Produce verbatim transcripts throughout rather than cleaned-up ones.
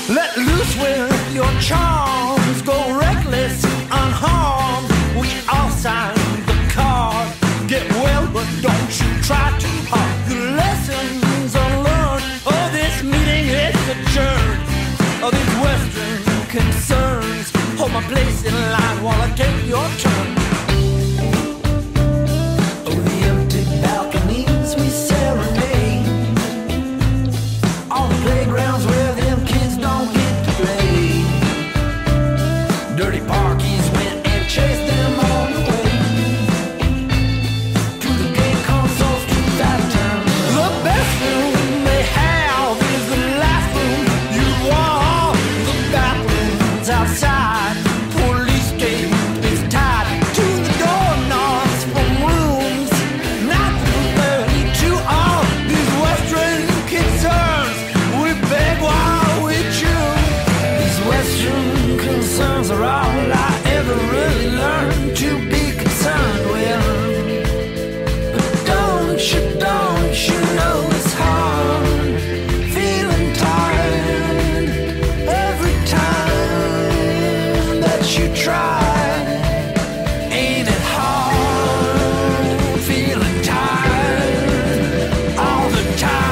Let loose with your charms, go reckless, unharmed. We all sign the card. Get well, but don't you try too hard. The lessons unlearned. Oh, this meeting is adjourned. Oh, these Western concerns. Hold my place in line while I take your turn. Oh, the empty balconies we serenade. All the playgrounds where them kids don't get to play. Dirty parkies went and chased them all away. To the game consoles, to that town. The best room they have is the last room you want. The bathrooms outside, police gate is tied to the doorknobs from rooms not through thirty-two. All these Western concerns, we beg while we chew. These Western concerns are all I ever really learned to be concerned with. But don't you, don't you know it's hard, feeling tired every time that you try. Ain't it hard, feeling tired all the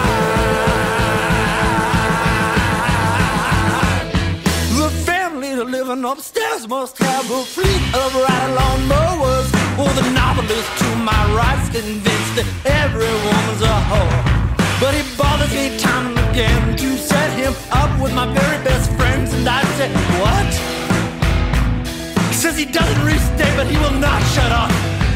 time. The family living upstairs must have a fleet of ride-along mowers. Or the novelist to my right's convinced that every woman's a whore. But he bothers me time and again to set him up with my very best friends. And I say, what? He says he doesn't really stay, but he will not shut up.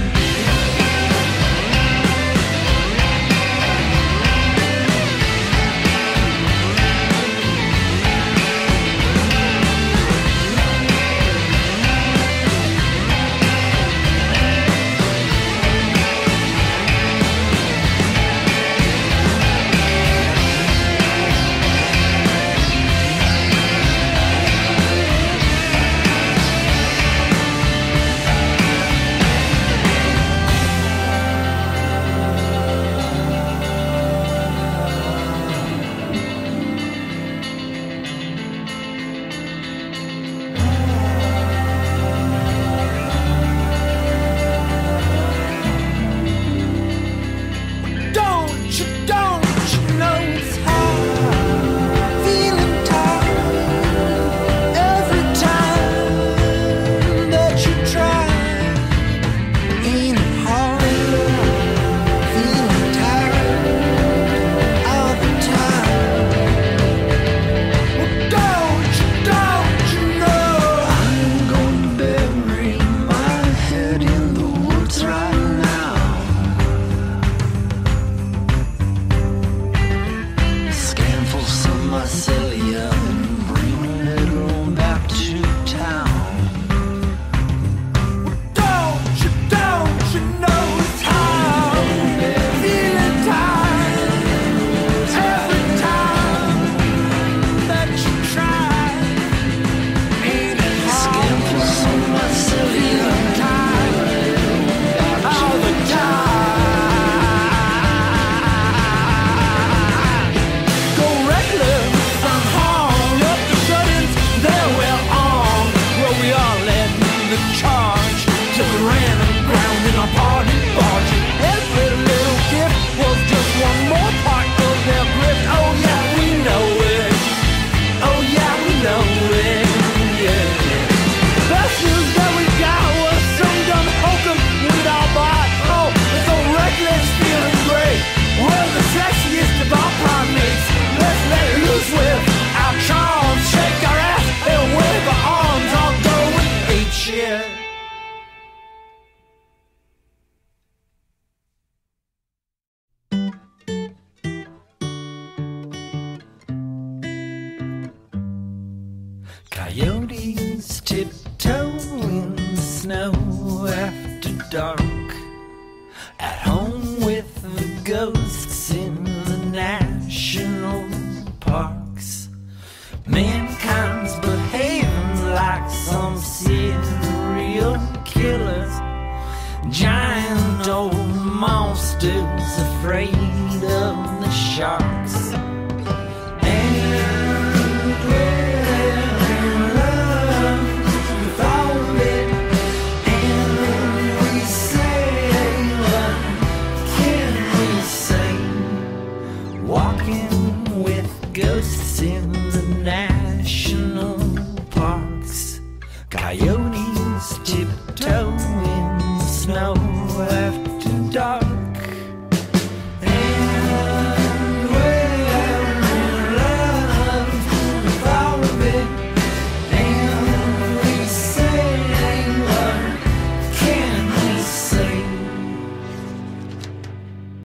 Don't you, don't you know it's hard, feeling tired every time that you try. Ain't it hard, feeling tired all the time. Well, don't you, don't you know I'm gonna bury my head in the woods right now. Scan for some mycelia and bring a little back to town. Don't you, don't you know it's hard, feeling tired every time that you try. Ain't it hard? Scan for some mycelia and all the time. Go reckless, unharmed. Let the shut-ins, they're well armed. Well, we all led the charge to the random ground in our party barge. Every little gift was just one more part of their grift. Oh yeah, we know it. Oh yeah, we know it. Yeah. Best news that we got was some dumb hokum we'd all bought. Oh, it's so reckless, feeling great. We're the sexiest of all primates. Let's let it loose with our charms. Shake our ass and wave our arms. I'll go with H, yeah. Coyotes tiptoe in the snow after dark. At home with the ghosts in the national parks. Mankind's behaving like some serial killers. Giant old monsters afraid of the sharks. And where pussy in